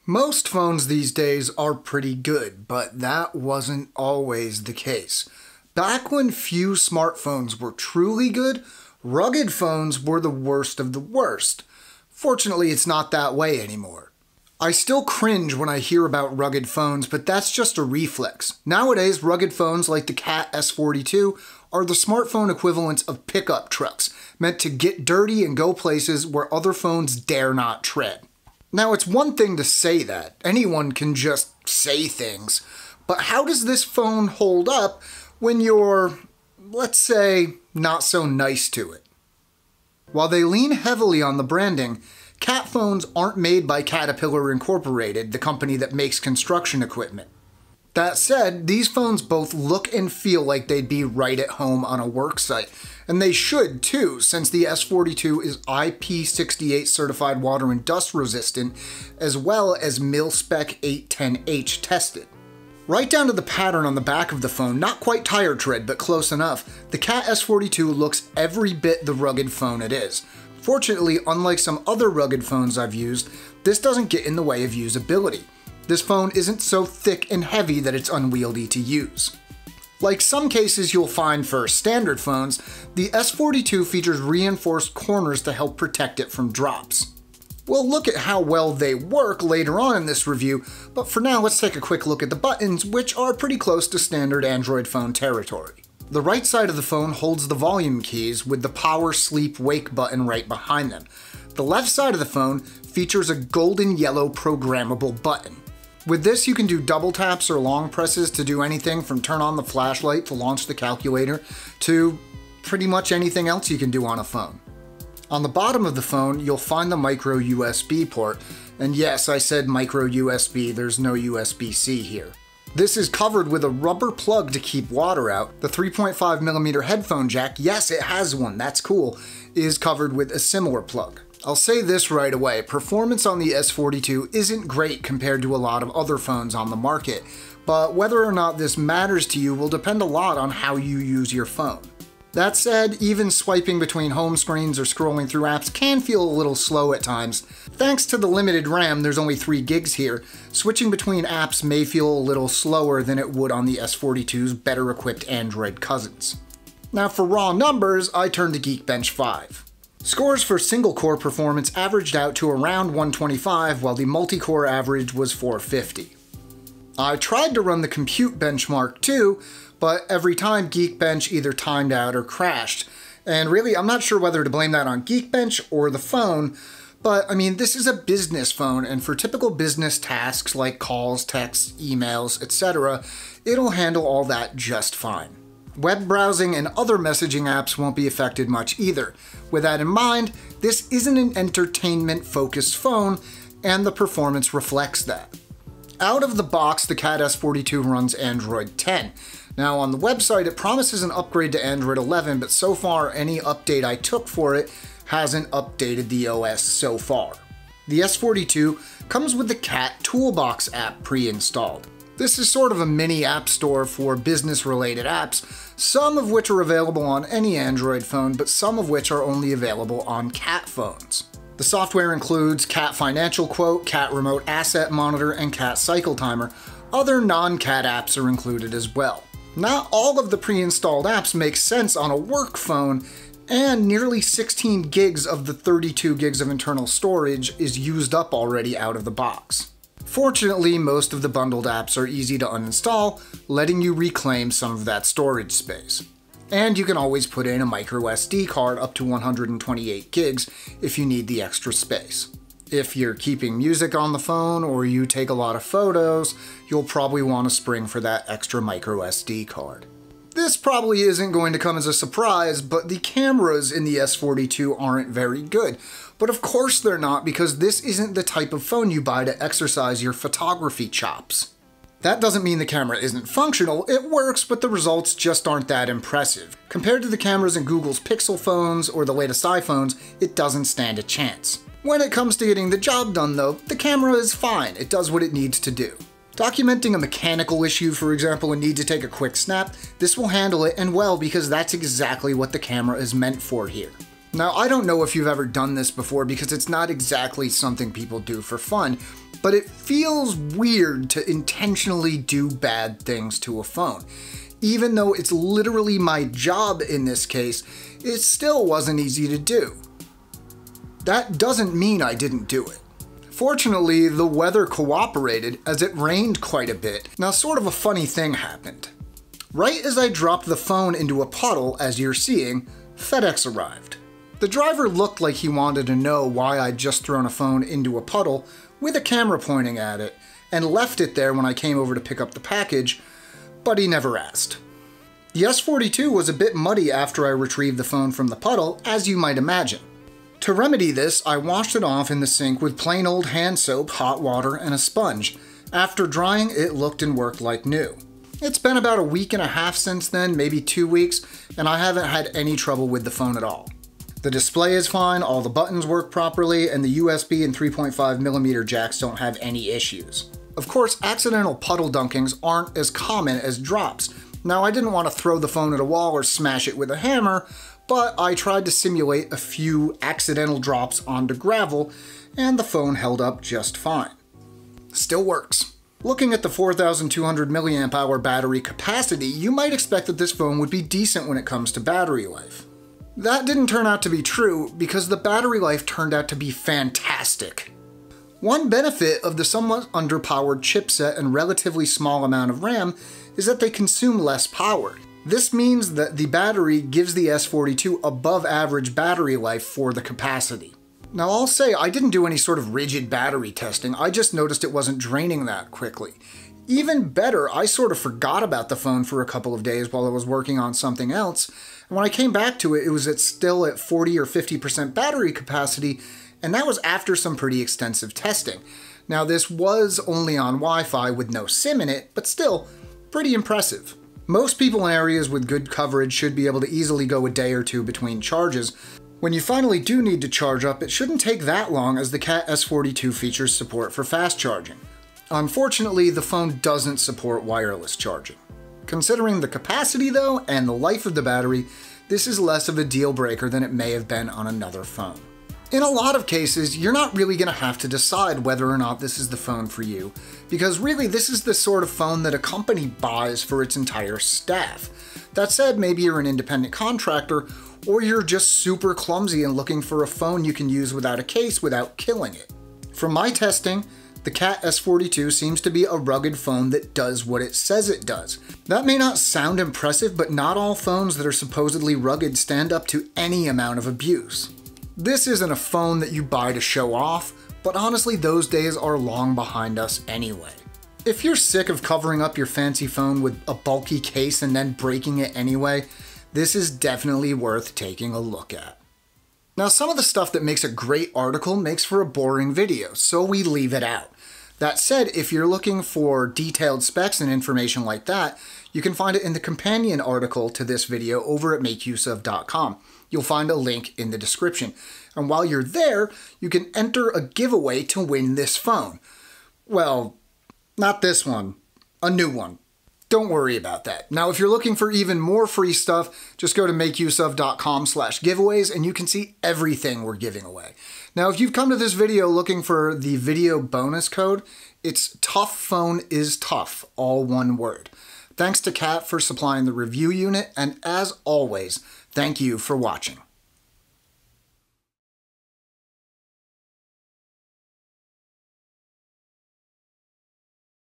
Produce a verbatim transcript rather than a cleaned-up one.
Most phones these days are pretty good, but that wasn't always the case. Back when few smartphones were truly good, rugged phones were the worst of the worst. Fortunately, it's not that way anymore. I still cringe when I hear about rugged phones, but that's just a reflex. Nowadays, rugged phones like the CAT S forty-two are the smartphone equivalents of pickup trucks, meant to get dirty and go places where other phones dare not tread. Now, it's one thing to say that. Anyone can just say things. But how does this phone hold up when you're, let's say, not so nice to it? While they lean heavily on the branding, CAT phones aren't made by Caterpillar Incorporated, the company that makes construction equipment. That said, these phones both look and feel like they'd be right at home on a work site. And they should too, since the S forty-two is I P sixty-eight certified water and dust resistant, as well as M I L-SPEC eight ten H tested. Right down to the pattern on the back of the phone, not quite tire tread, but close enough, the CAT S forty-two looks every bit the rugged phone it is. Fortunately, unlike some other rugged phones I've used, this doesn't get in the way of usability. This phone isn't so thick and heavy that it's unwieldy to use. Like some cases you'll find for standard phones, the S forty-two features reinforced corners to help protect it from drops. We'll look at how well they work later on in this review, but for now let's take a quick look at the buttons, which are pretty close to standard Android phone territory. The right side of the phone holds the volume keys with the power, sleep, wake button right behind them. The left side of the phone features a golden yellow programmable button. With this, you can do double taps or long presses to do anything from turn on the flashlight to launch the calculator to pretty much anything else you can do on a phone. On the bottom of the phone, you'll find the micro U S B port, and yes, I said micro U S B, there's no U S B C here. This is covered with a rubber plug to keep water out. The three point five millimeter headphone jack, yes, it has one, that's cool, is covered with a similar plug. I'll say this right away, performance on the S forty-two isn't great compared to a lot of other phones on the market, but whether or not this matters to you will depend a lot on how you use your phone. That said, even swiping between home screens or scrolling through apps can feel a little slow at times. Thanks to the limited RAM, there's only three gigs here, switching between apps may feel a little slower than it would on the S forty-two's better equipped Android cousins. Now for raw numbers, I turned to Geekbench five. Scores for single-core performance averaged out to around one twenty-five, while the multi-core average was four fifty. I tried to run the compute benchmark too, but every time Geekbench either timed out or crashed. And really, I'm not sure whether to blame that on Geekbench or the phone, but I mean, this is a business phone, and for typical business tasks like calls, texts, emails, et cetera, it'll handle all that just fine. Web browsing and other messaging apps won't be affected much either. With that in mind, this isn't an entertainment-focused phone, and the performance reflects that. Out of the box, the CAT S forty-two runs Android ten. Now on the website, it promises an upgrade to Android eleven, but so far any update I took for it hasn't updated the O S so far. The S forty-two comes with the CAT Toolbox app pre-installed. This is sort of a mini app store for business-related apps, some of which are available on any Android phone, but some of which are only available on CAT phones. The software includes CAT Financial Quote, CAT Remote Asset Monitor, and CAT Cycle Timer. Other non-CAT apps are included as well. Not all of the pre-installed apps make sense on a work phone, and nearly sixteen gigs of the thirty-two gigs of internal storage is used up already out of the box. Fortunately, most of the bundled apps are easy to uninstall, letting you reclaim some of that storage space. And you can always put in a micro S D card up to one hundred twenty-eight gigs if you need the extra space. If you're keeping music on the phone or you take a lot of photos, you'll probably want a spring for that extra micro S D card. This probably isn't going to come as a surprise, but the cameras in the S forty-two aren't very good. But of course they're not, because this isn't the type of phone you buy to exercise your photography chops. That doesn't mean the camera isn't functional, it works, but the results just aren't that impressive. Compared to the cameras in Google's Pixel phones or the latest iPhones, it doesn't stand a chance. When it comes to getting the job done though, the camera is fine, it does what it needs to do. Documenting a mechanical issue, for example, and need to take a quick snap, this will handle it, and well, because that's exactly what the camera is meant for here. Now, I don't know if you've ever done this before because it's not exactly something people do for fun, but it feels weird to intentionally do bad things to a phone. Even though it's literally my job in this case, it still wasn't easy to do. That doesn't mean I didn't do it. Fortunately, the weather cooperated as it rained quite a bit. Now, sort of a funny thing happened. Right as I dropped the phone into a puddle, as you're seeing, FedEx arrived. The driver looked like he wanted to know why I'd just thrown a phone into a puddle with a camera pointing at it, and left it there when I came over to pick up the package, but he never asked. The S forty-two was a bit muddy after I retrieved the phone from the puddle, as you might imagine. To remedy this, I washed it off in the sink with plain old hand soap, hot water, and a sponge. After drying, it looked and worked like new. It's been about a week and a half since then, maybe two weeks, and I haven't had any trouble with the phone at all. The display is fine, all the buttons work properly, and the U S B and three point five millimeter jacks don't have any issues. Of course, accidental puddle dunkings aren't as common as drops. Now, I didn't want to throw the phone at a wall or smash it with a hammer, but I tried to simulate a few accidental drops onto gravel, and the phone held up just fine. Still works. Looking at the four thousand two hundred milliamp hour battery capacity, you might expect that this phone would be decent when it comes to battery life. That didn't turn out to be true, because the battery life turned out to be fantastic. One benefit of the somewhat underpowered chipset and relatively small amount of RAM is that they consume less power. This means that the battery gives the S forty-two above average battery life for the capacity. Now, I'll say I didn't do any sort of rigid battery testing, I just noticed it wasn't draining that quickly. Even better, I sort of forgot about the phone for a couple of days while I was working on something else, and when I came back to it, it was at still at forty or fifty percent battery capacity, and that was after some pretty extensive testing. Now, this was only on Wi-Fi with no SIM in it, but still, pretty impressive. Most people in areas with good coverage should be able to easily go a day or two between charges. When you finally do need to charge up, it shouldn't take that long, as the CAT S forty-two features support for fast charging. Unfortunately, the phone doesn't support wireless charging. Considering the capacity though, and the life of the battery, this is less of a deal breaker than it may have been on another phone. In a lot of cases, you're not really going to have to decide whether or not this is the phone for you, because really this is the sort of phone that a company buys for its entire staff. That said, maybe you're an independent contractor, or you're just super clumsy and looking for a phone you can use without a case without killing it. From my testing, the CAT S forty-two seems to be a rugged phone that does what it says it does. That may not sound impressive, but not all phones that are supposedly rugged stand up to any amount of abuse. This isn't a phone that you buy to show off, but honestly those days are long behind us anyway. If you're sick of covering up your fancy phone with a bulky case and then breaking it anyway, this is definitely worth taking a look at. Now, some of the stuff that makes a great article makes for a boring video, so we leave it out. That said, if you're looking for detailed specs and information like that, you can find it in the companion article to this video over at make use of dot com. You'll find a link in the description. And while you're there, you can enter a giveaway to win this phone. Well, not this one, a new one. Don't worry about that. Now, if you're looking for even more free stuff, just go to make use of dot com slash giveaways and you can see everything we're giving away. Now, if you've come to this video looking for the video bonus code, it's tough phone is tough, all one word. Thanks to CAT for supplying the review unit, and as always, thank you for watching.